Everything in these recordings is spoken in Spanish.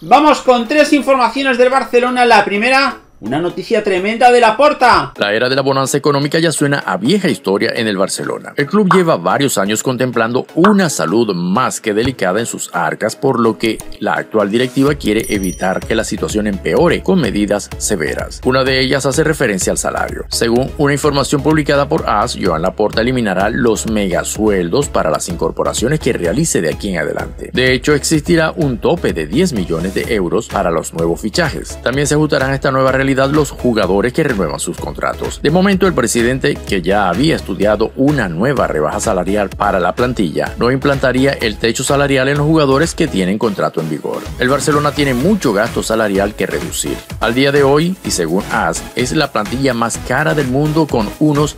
Vamos con tres informaciones del Barcelona. La primera, una noticia tremenda de Laporta. La era de la bonanza económica ya suena a vieja historia en el Barcelona. El club lleva varios años contemplando una salud más que delicada en sus arcas, por lo que la actual directiva quiere evitar que la situación empeore con medidas severas. Una de ellas hace referencia al salario. Según una información publicada por AS, Joan Laporta eliminará los megasueldos para las incorporaciones que realice de aquí en adelante. De hecho, existirá un tope de 10 millones de euros para los nuevos fichajes. También se ajustarán a esta nueva realidad los jugadores que renuevan sus contratos. De momento, el presidente, que ya había estudiado una nueva rebaja salarial para la plantilla, no implantaría el techo salarial en los jugadores que tienen contrato en vigor. El Barcelona tiene mucho gasto salarial que reducir. Al día de hoy, y según AS, es la plantilla más cara del mundo con unos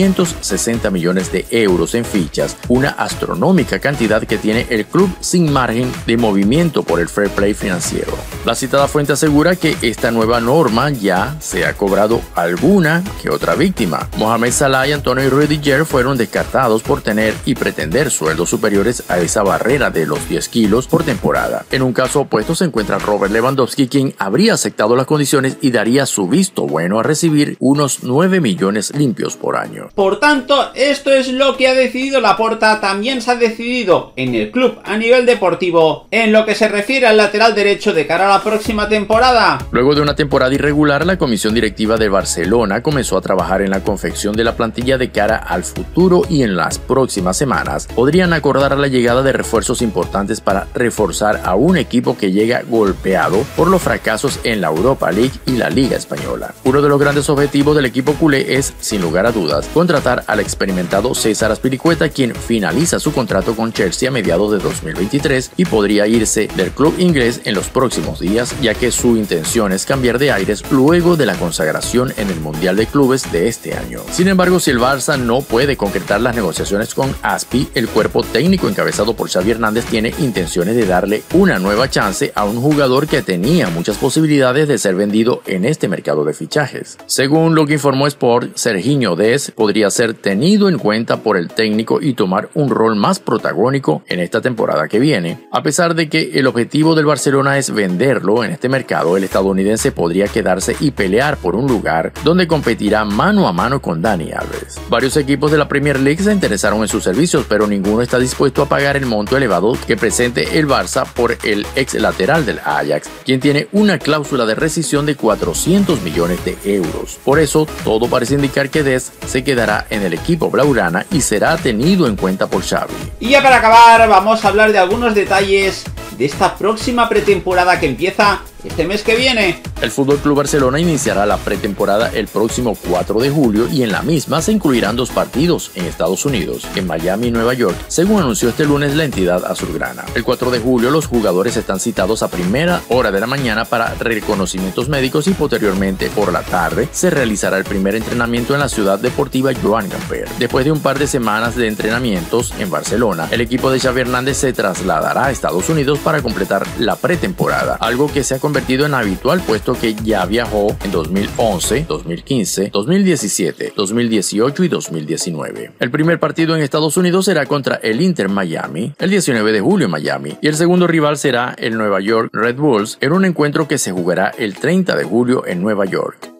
560 millones de euros en fichas, una astronómica cantidad que tiene el club sin margen de movimiento por el fair play financiero. La citada fuente asegura que esta nueva norma ya se ha cobrado alguna que otra víctima. Mohamed Salah y Antonio Rüdiger fueron descartados por tener y pretender sueldos superiores a esa barrera de los 10 kilos por temporada. En un caso opuesto se encuentra Robert Lewandowski, quien habría aceptado las condiciones y daría su visto bueno a recibir unos 9 millones limpios por año. Por tanto, esto es lo que ha decidido Laporta. También se ha decidido en el club a nivel deportivo en lo que se refiere al lateral derecho de cara a la próxima temporada. Luego de una temporada irregular, la comisión directiva de Barcelona comenzó a trabajar en la confección de la plantilla de cara al futuro y en las próximas semanas podrían acordar la llegada de refuerzos importantes para reforzar a un equipo que llega golpeado por los fracasos en la Europa League y la Liga Española. Uno de los grandes objetivos del equipo culé es, sin lugar a dudas, contratar al experimentado César Azpilicueta, quien finaliza su contrato con Chelsea a mediados de 2023 y podría irse del club inglés en los próximos días, ya que su intención es cambiar de aires luego de la consagración en el Mundial de Clubes de este año. Sin embargo, si el Barça no puede concretar las negociaciones con Azpi, el cuerpo técnico encabezado por Xavi Hernández tiene intenciones de darle una nueva chance a un jugador que tenía muchas posibilidades de ser vendido en este mercado de fichajes. Según lo que informó Sport, Sergiño Dest podría ser tenido en cuenta por el técnico y tomar un rol más protagónico en esta temporada que viene. A pesar de que el objetivo del Barcelona es venderlo en este mercado, el estadounidense podría quedarse y pelear por un lugar donde competirá mano a mano con Dani Alves. Varios equipos de la Premier League se interesaron en sus servicios, pero ninguno está dispuesto a pagar el monto elevado que presente el Barça por el ex lateral del Ajax, quien tiene una cláusula de rescisión de 400 millones de euros. Por eso, todo parece indicar que Dest se quedará en el equipo blaugrana y será tenido en cuenta por Xavi. Y ya para acabar, vamos a hablar de algunos detalles de esta próxima pretemporada que empieza este mes que viene. El FC Barcelona iniciará la pretemporada el próximo 4 de julio y en la misma se incluirán 2 partidos en Estados Unidos, en Miami y Nueva York, según anunció este lunes la entidad azulgrana. El 4 de julio los jugadores están citados a primera hora de la mañana para reconocimientos médicos y posteriormente por la tarde se realizará el primer entrenamiento en la ciudad deportiva Joan Gamper. Después de un par de semanas de entrenamientos en Barcelona, el equipo de Xavi Hernández se trasladará a Estados Unidos para completar la pretemporada, algo que se ha convertido en habitual puesto que ya viajó en 2011, 2015, 2017, 2018 y 2019. El primer partido en Estados Unidos será contra el Inter Miami el 19 de julio en Miami y el segundo rival será el Nueva York Red Bulls en un encuentro que se jugará el 30 de julio en Nueva York.